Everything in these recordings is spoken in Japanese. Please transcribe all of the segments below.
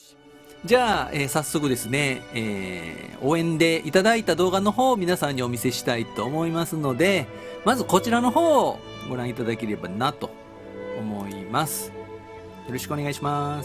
じゃあ、早速ですね、応援でいただいた動画の方を皆さんにお見せしたいと思いますので、まずこちらの方をご覧いただければなと思います。よろしくお願いします。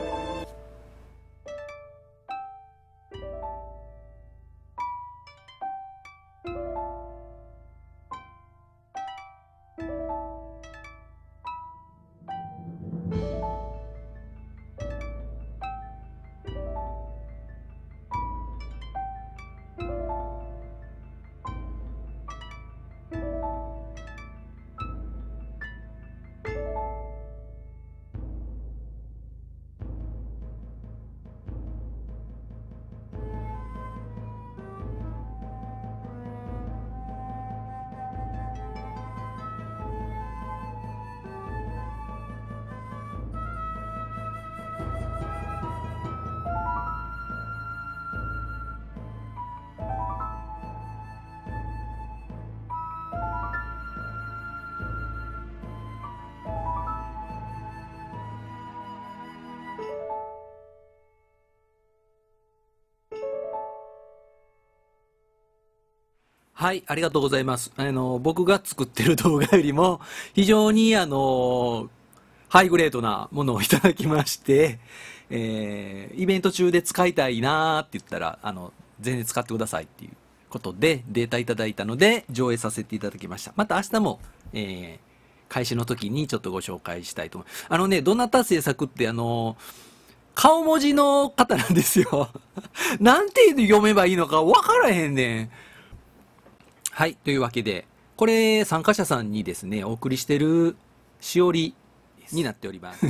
はい、ありがとうございます。僕が作ってる動画よりも、非常にハイグレードなものをいただきまして、イベント中で使いたいなーって言ったら、全然使ってくださいっていうことで、データいただいたので、上映させていただきました。また明日も、開始の時にちょっとご紹介したいと思います。どなた制作って顔文字の方なんですよ。なんて読めばいいのかわからへんねん。はい。というわけで、これ、参加者さんにですね、お送りしてるしおりになっております。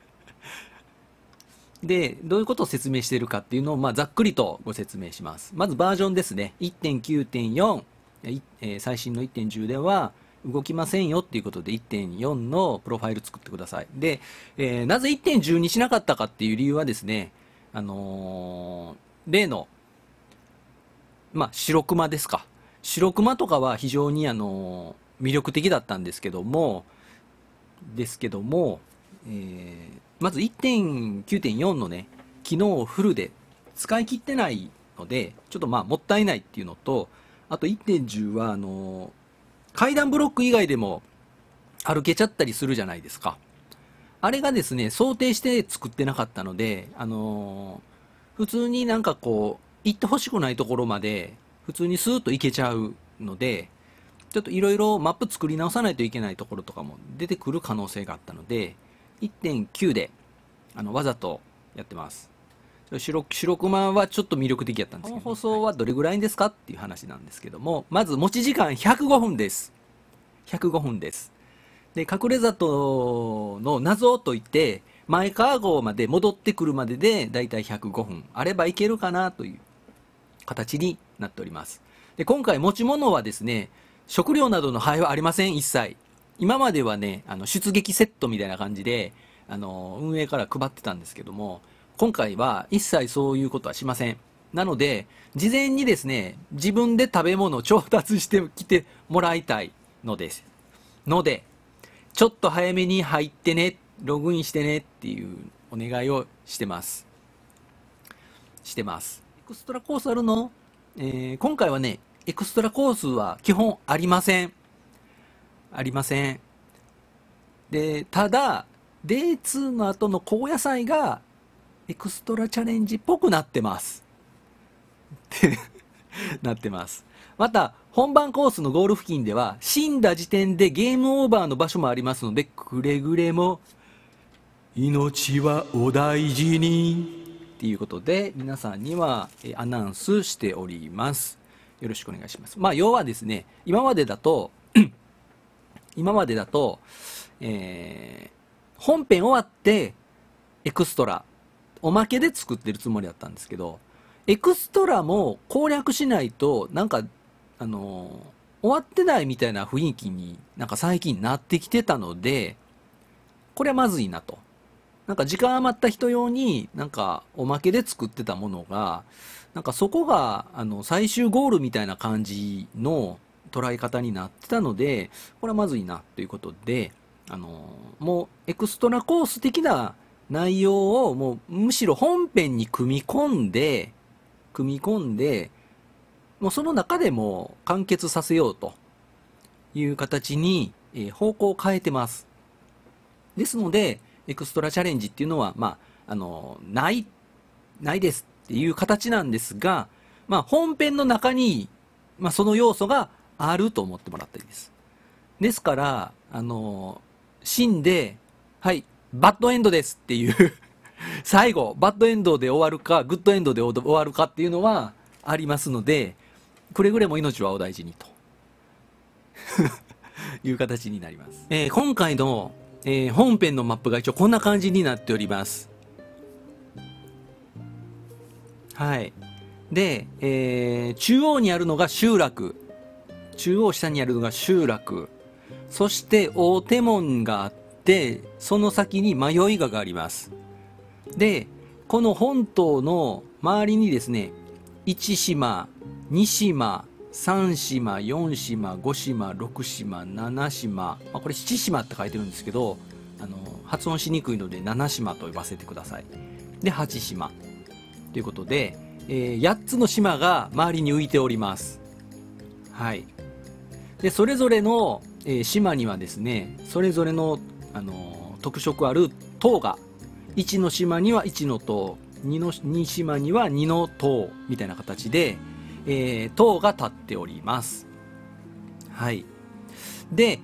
で、どういうことを説明しているかっていうのを、ざっくりとご説明します。まずバージョンですね。1.9.4、最新の1.10では動きませんよっていうことで1.4のプロファイル作ってください。で、なぜ1.10にしなかったかっていう理由はですね、例の、白クマですか。白クマとかは非常に魅力的だったんですけども、まず1.9.4 のね、機能をフルで使い切ってないので、ちょっともったいないっていうのと、あと1.10 は階段ブロック以外でも歩けちゃったりするじゃないですか。あれがですね、想定して作ってなかったので、普通になんかこう、行ってほしくないところまで、普通にスーッと行けちゃうので、ちょっといろいろマップ作り直さないといけないところとかも出てくる可能性があったので、1.9 で、わざとやってます。白熊はちょっと魅力的やったんですけど、この放送はどれぐらいですかっていう話なんですけども、まず持ち時間105分です。105分です。で、隠れ里の謎を解いて、前川郷まで戻ってくるまでで、だいたい105分あればいけるかなという形になっております。で、今回持ち物はですね、食料などの配布はありません、一切。今まではね、出撃セットみたいな感じで、運営から配ってたんですけども、今回は一切そういうことはしません。なので、事前にですね、自分で食べ物を調達してきてもらいたいのです。ちょっと早めに入ってね、ログインしてねっていうお願いをしてます。エクストラコースあるの？今回はね、エクストラコースは基本ありません。で、ただ、Day2 の後の高野菜がエクストラチャレンジっぽくなってます。また、本番コースのゴール付近では、死んだ時点でゲームオーバーの場所もありますので、くれぐれも、命はお大事に。っていうことで、皆さんにはアナウンスしております。よろしくお願いします。要はですね、今までだと、本編終わって、エクストラ、おまけで作ってるつもりだったんですけど、エクストラも攻略しないと、終わってないみたいな雰囲気に最近なってきてたので、これはまずいなと。時間余った人用におまけで作ってたものが、そこが最終ゴールみたいな感じの捉え方になってたので、これはまずいなということで、もうエクストラコース的な内容をもうむしろ本編に組み込んで、もうその中でも完結させようという形に、方向を変えてます。ですので、エクストラチャレンジっていうのは、ないですっていう形なんですが、本編の中に、その要素があると思ってもらったらいいです。ですから、死んで、はい、バッドエンドですっていう最後、バッドエンドで終わるか、グッドエンドで終わるかっていうのはありますので、くれぐれも命はお大事にという形になります。今回の、本編のマップが一応こんな感じになっております。はい。で、中央にあるのが集落。中央下にあるのが集落。そして大手門があって、その先に迷いがあります。で、この本島の周りにですね、1島、2島、3島、4島、5島、6島、7島、これ7島って書いてるんですけど、発音しにくいので7島と呼ばせてください。で、8島。ということで、8つの島が周りに浮いております。はい。で、それぞれの、島にはですね、それぞれの、特色ある塔が、1の島には1の塔、2島には2の塔みたいな形で、塔が立っております。はい。で、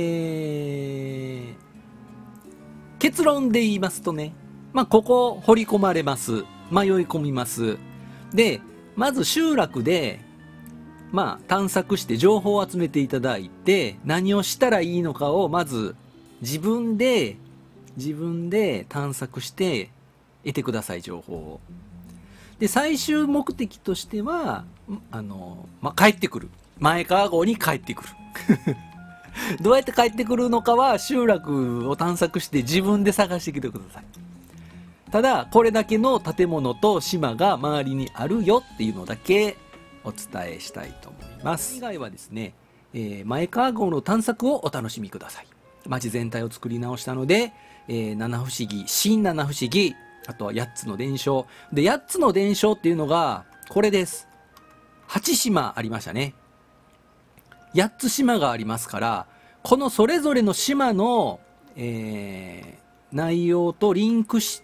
結論で言いますとね、ここ掘り込まれます。迷い込みます。で、まず集落で、探索して情報を集めていただいて、何をしたらいいのかをまず自分で探索して得てください、情報を。で、最終目的としては、帰ってくる。前川郷に帰ってくる。どうやって帰ってくるのかは集落を探索して自分で探してきてください。ただ、これだけの建物と島が周りにあるよっていうのだけお伝えしたいと思います。以外はですね、前川郷の探索をお楽しみください。街全体を作り直したので、七不思議、新七不思議、あとは8つの伝承。で、8つの伝承っていうのが、これです。8島ありましたね。8つ島がありますから、このそれぞれの島の、内容とリンクした、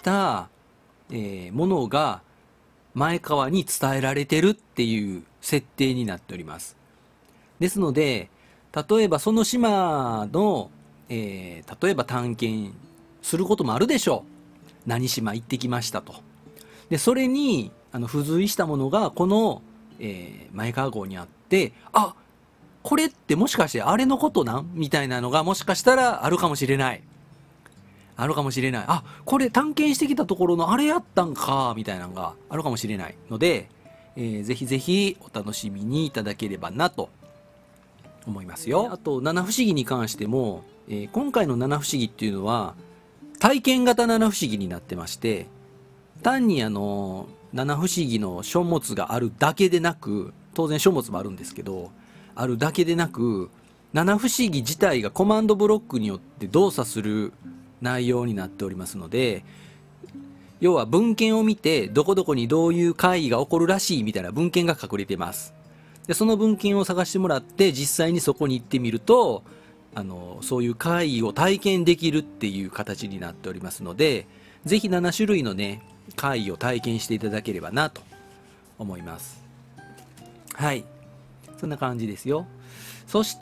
ものが前川に伝えられてるっていう設定になっております。ですので、例えばその島の、例えば探検することもあるでしょう。何島行ってきましたと。で、それに付随したものがこの、前川郷にあって、あ、これってもしかしてあれのことなんみたいなのがもしかしたらあるかもしれない。あるかもしれない。あ、これ探検してきたところのあれやったんか、みたいなのがあるかもしれないので、ぜひぜひお楽しみにいただければなと思いますよ。あと、七不思議に関しても、今回の七不思議っていうのは、体験型七不思議になってまして、単に七不思議の書物があるだけでなく、当然書物もあるんですけど、あるだけでなく、七不思議自体がコマンドブロックによって動作する内容になっておりますので、要は文献を見てどこどこにどういう会議が起こるらしいみたいな文献が隠れています。で、その文献を探してもらって実際にそこに行ってみると、そういう会議を体験できるっていう形になっておりますので、ぜひ7種類のね、会議を体験していただければなと思います。はい。そんな感じですよ。そして、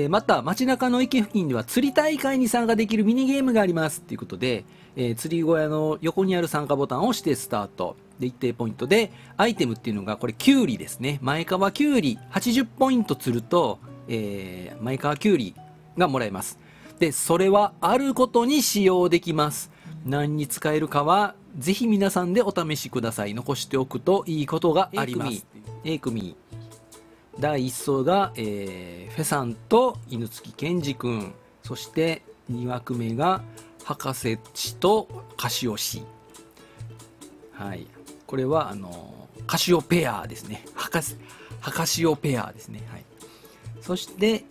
また街中の池付近では釣り大会に参加できるミニゲームがありますということで、釣り小屋の横にある参加ボタンを押してスタート。で、一定ポイントで、アイテムっていうのが、これキュウリですね。前川キュウリ80ポイント釣ると、前川キュウリがもらえます。で、それはあることに使用できます。何に使えるかは、ぜひ皆さんでお試しください。残しておくといいことがあります。A 組。第1走が、フェさんと犬月健二くん。そして2枠目が博士氏とカシオ氏。はい。これはカシオペアですね。博士オペアですね。はい。そして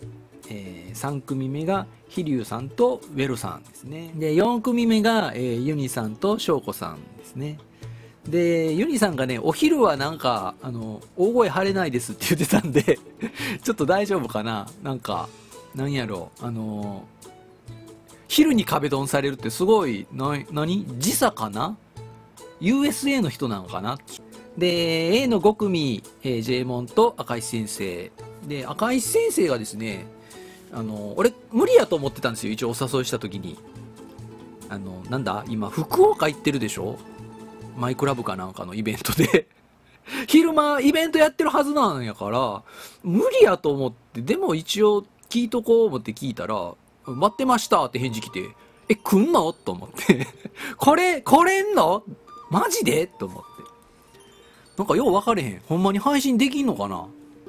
3組目が飛龍さんとウェルさんですね。で、4組目が、ユニさんと翔子さんですね。で、ユニさんがね、お昼はなんか、大声張れないですって言ってたんで、ちょっと大丈夫かな。なんか、なんやろう、昼に壁ドンされるってすごい、時差かな ?USA の人なのかな。で、A の5組、J モンと赤石先生。で、赤石先生がですね、俺、無理やと思ってたんですよ。一応お誘いした時に。なんだ今、福岡行ってるでしょ、マイクラブかなんかのイベントで。昼間、イベントやってるはずなんやから、無理やと思って、でも一応聞いとこう思って聞いたら、待ってましたって返事来て、来んのと思って。これんのマジでと思って。なんかよう分かれへん。ほんまに配信できんのかな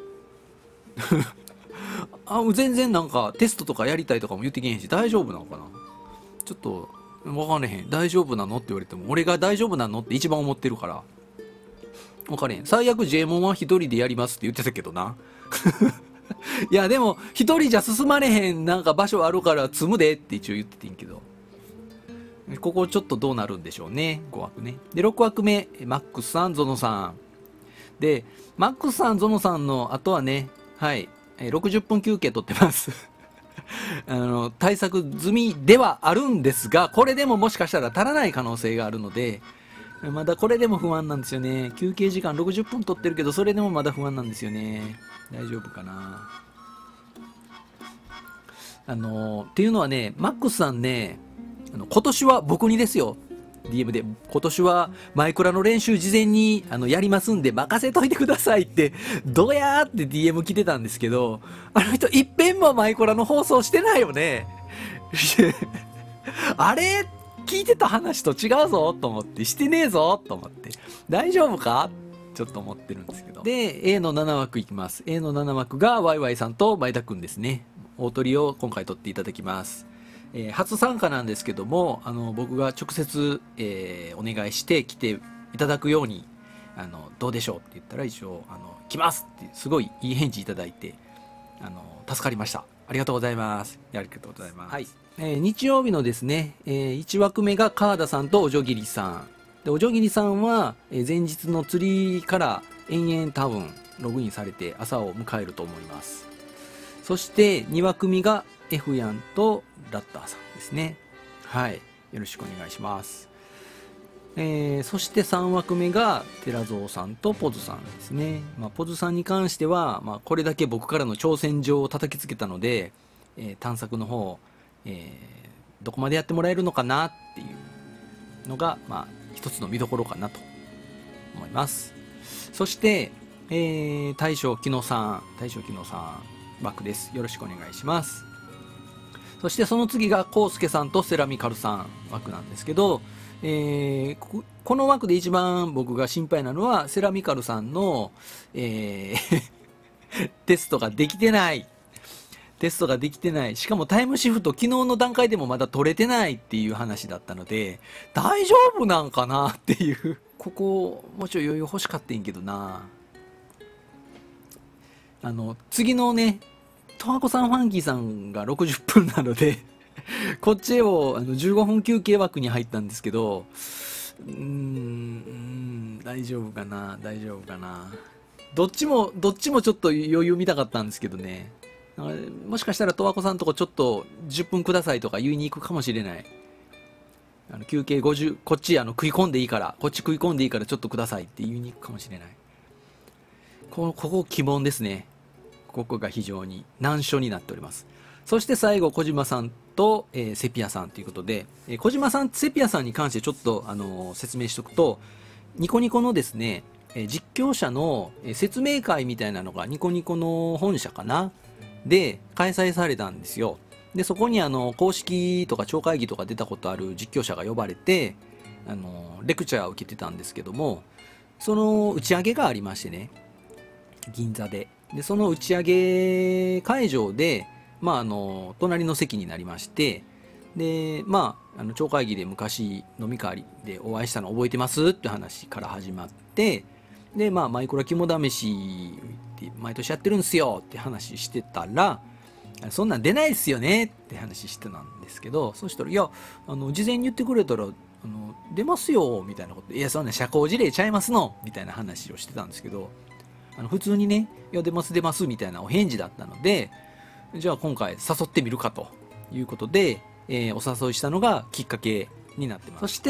全然なんかテストとかやりたいとかも言ってけへんし、大丈夫なのかな。ちょっと分かれへん。大丈夫なのって言われても、俺が大丈夫なのって一番思ってるから。分かれへん。最悪 J モンは一人でやりますって言ってたけどな。いやでも一人じゃ進まれへんなんか場所あるから積むでって一応言っててんけど、ここちょっとどうなるんでしょうね。5枠ね。で6枠目マックスさんゾノさんで、マックスさんゾノさんの後はね、はい60分休憩取ってます対策済みではあるんですが、これでももしかしたら足らない可能性があるので、まだこれでも不安なんですよね。休憩時間60分取ってるけど、それでもまだ不安なんですよね。大丈夫かな。っていうのはね、マックスさんね、今年は僕にですよ。DM で、今年はマイクラの練習事前にやりますんで任せといてくださいって、どやーって DM 来てたんですけど、あの人一遍もマイクラの放送してないよね。あれ聞いてた話と違うぞと思って、してねえぞと思って、大丈夫かちょっと思ってるんですけど。で、A の7枠いきます。A の7枠がワイワイさんと前田くんですね。大取りを今回取っていただきます。初参加なんですけども、僕が直接、お願いして来ていただくように、どうでしょうって言ったら一応、来ますってすごいいい返事いただいて、助かりました。ありがとうございます。ありがとうございます。はい。日曜日のですね、1枠目が川田さんとおじょぎりさん。で、おじょぎりさんは、前日の釣りから延々多分ログインされて朝を迎えると思います。そして2枠目が F ヤンとラッターさんですね。はい。よろしくお願いします。そして3枠目が寺蔵さんとポズさんですね。ポズさんに関しては、これだけ僕からの挑戦状を叩きつけたので、探索の方、どこまでやってもらえるのかなっていうのが、一つの見どころかなと思います。そして、大将木野さん枠です。よろしくお願いします。そしてその次がコウスケさんとセラミカルさん枠なんですけど、この枠で一番僕が心配なのはセラミカルさんの、テストができてない。しかもタイムシフト昨日の段階でもまだ取れてないっていう話だったので、大丈夫なんかなっていう。ここ、もうちょい余裕欲しかったんけどな。次のね、トワコさんファンキーさんが60分なので、こっちを15分休憩枠に入ったんですけど、大丈夫かな。どっちもちょっと余裕見たかったんですけどね。もしかしたら十和子さんとこちょっと10分くださいとか言いに行くかもしれない。休憩50、こっち食い込んでいいからちょっとくださいって言いに行くかもしれない。ここ鬼門ですね。ここが非常に難所になっております。そして最後、小島さんと、セピアさんということで、小島さん、セピアさんに関してちょっと、説明しておくと、ニコニコのですね、実況者の説明会みたいなのがニコニコの本社かなで開催されたんですよ。で、そこに公式とか超会議とか出たことある実況者が呼ばれて、レクチャーを受けてたんですけども、その打ち上げがありましてね、銀座で。で、その打ち上げ会場で、隣の席になりまして、で、超会議で昔飲み会でお会いしたの覚えてますって話から始まって、で、マイクラ肝試しって毎年やってるんですよって話してたら、 そんなん出ないですよねって話してたんですけど、そしたら、いや、事前に言ってくれたら、出ますよ、みたいなこと。いや、そんな社交辞令ちゃいますのみたいな話をしてたんですけど、普通にね、いや、出ます、出ます、みたいなお返事だったので、じゃあ今回誘ってみるかということで、お誘いしたのがきっかけになってます。そして、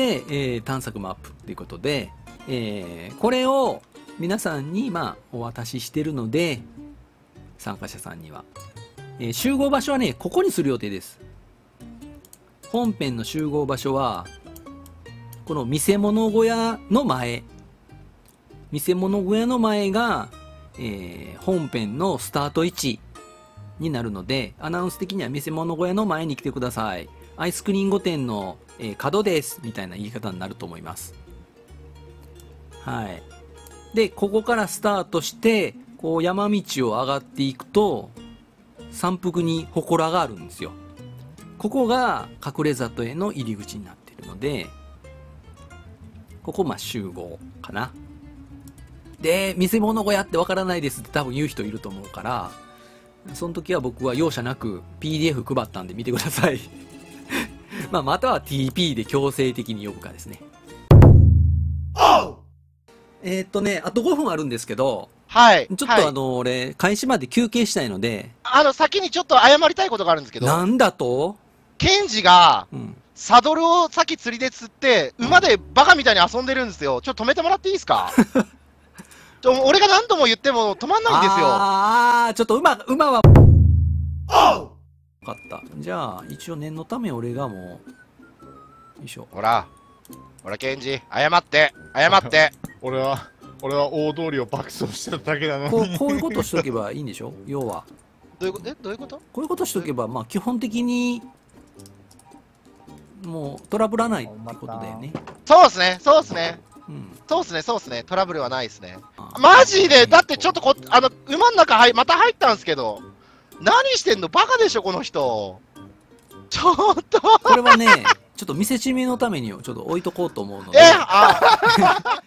探索マップということで、これを皆さんに、お渡ししてるので、参加者さんには。集合場所はね、ここにする予定です。本編の集合場所は、この見せ物小屋の前。見せ物小屋の前が、本編のスタート位置になるので、アナウンス的には見せ物小屋の前に来てください。アイスクリンゴ店の、角です。みたいな言い方になると思います。はい。で、ここからスタートして、こう山道を上がっていくと、山腹に祠があるんですよ。ここが隠れ里への入り口になっているので、ここ集合かな。で、見せ物小屋ってわからないですって多分言う人いると思うから、その時は僕は容赦なく PDF 配ったんで見てください。または TP で強制的に呼ぶかですね。あと5分あるんですけど、 はい。 ちょっと俺、開始まで休憩したいので。 先にちょっと謝りたいことがあるんですけど。 なんだと？ ケンジが、サドルを先釣りで釣って、馬でバカみたいに遊んでるんですよ。ちょっと止めてもらっていいですか？俺が何度も言っても止まんないんですよ。 ちょっと馬は。分かった。じゃあ、一応念のため俺がもう、よいしょ。 ほら、ケンジ、謝って。 俺は大通りを爆走してただけなのに。 こういうことしとけばいいんでしょ要は。 どういうことこういうことしとけば、基本的に、もうトラブらないってことだよね。 そうっすね。トラブルはないですね。マジで、だってちょっと馬の中また入ったんですけど、何してんの？バカでしょ、この人。ちょっと。 これはね、ちょっと見せしめのためにちょっと置いとこうと思うので。